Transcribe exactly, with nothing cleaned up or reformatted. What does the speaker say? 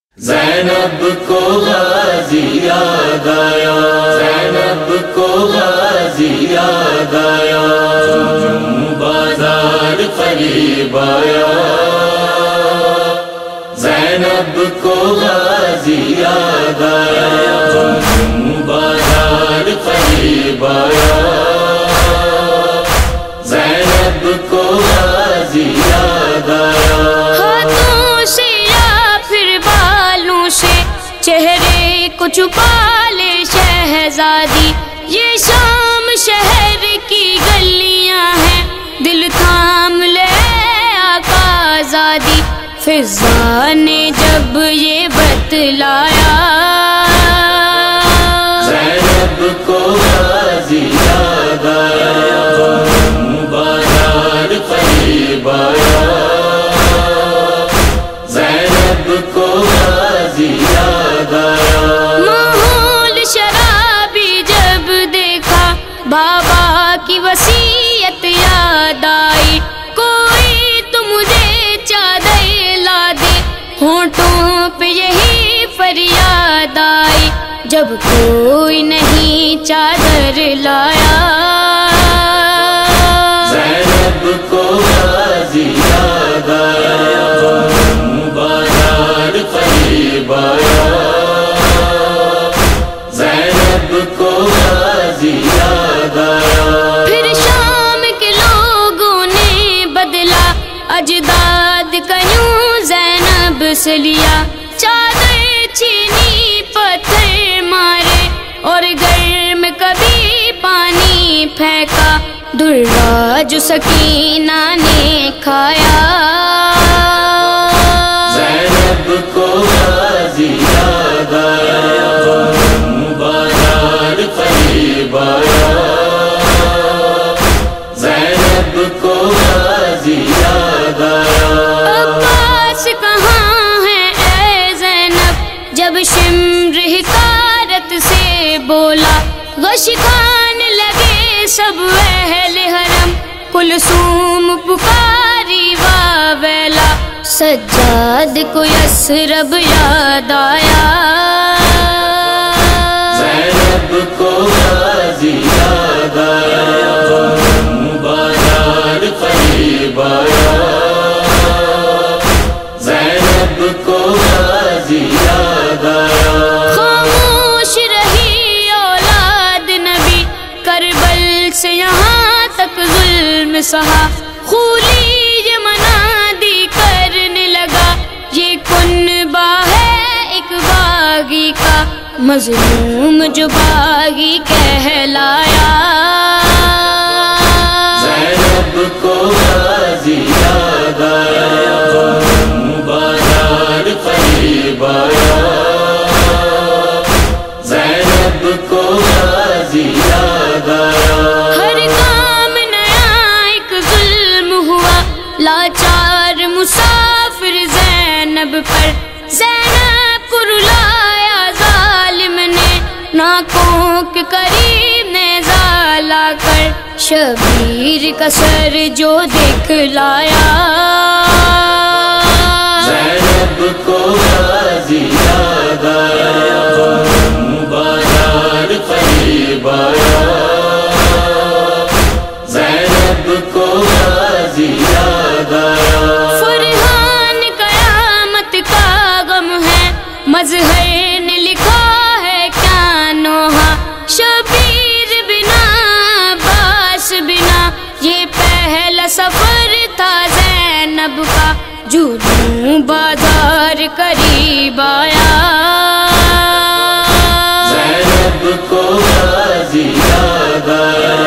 زینب کو غازی یاد آیا، زینب کو غازی یاد آیا، جوں بازار قریب آیا، زینب کو غازی یاد آیا، جوں بازار قریب آیا، زینب کو غازی یاد آیا۔ ہاتھوں سے یا پھر بالوں سے چہرے کو چھپا لے شہزادی، یہ شام شہر کی گلیاں ہیں، دل تھام لے آقا آزادی۔ فضا نے جب یہ بتلایا، زینب کو غازی یاد آیا، جوں بازار قریب آیا، زینب کو غازی یاد آیا۔ ماحول شرابی جب دیکھا، بابا کی وصیت یاد آئی، کوئی تو مجھے چادر لا دے، ہونٹوں پہ یہی فریاد آئی، جب کوئی نہیں چادر لایا، زینب کو غازی یاد آیا، جوں بازار قریب آیا، زینب کو غازی یاد آیا۔ پھر شام کے لوگوں نے بدلا اجداد کا یوں زینب سے لیا، چادر چھینی پتھر مارے اور گرم کبھی پانی پھینکا، درا جو سکینہ نے کھایا، زینب کو غازی یاد آیا، جوں بازار قریب آیا، زینب کو غازی یاد آیا۔ عباس کہاں ہے اے زینب، جب شمر حکارت سے بولا، غش کھانے لگے سب اہل حرم، کلثوم پکاری واویلا، سجاد کو یثرب یاد آیا، زینب کو غازی یاد آیا، جوں بازار قریب آیا، زینب کو غازی یاد آیا۔ خاموش رہی اولاد نبی، کربل سے یہاں تک ظلم سہا، خولی یہ منادی کرنے لگا، یہ کنبہ ہے ایک باغی کا، مظلوم جو باغی کہلایا، زینب کو غازی یاد آیا، جوں بازار قریب آیا، زینب کو غازی یاد آیا۔ ہر کام نیا ایک ظلم ہوا، لاچار مسافر زینب پر، زینب کو رلایا ظالم نے، ناکوں کے قریب نیزہ لا کر، شبیر کا سر جو دکھلایا، زینب کو غازی یاد آیا، جوں بازار قریب آیا، زینب کو غازی یاد آیا۔ فرحان قیامت کا غم ہے، مظہر نے لکھا ہے کیا نوحہ، شبیر بنا عباس بنا، یہ پہلا سفر تھا زینب کا، جوں بازار قریب آیا، زینب کو غازی یاد آیا،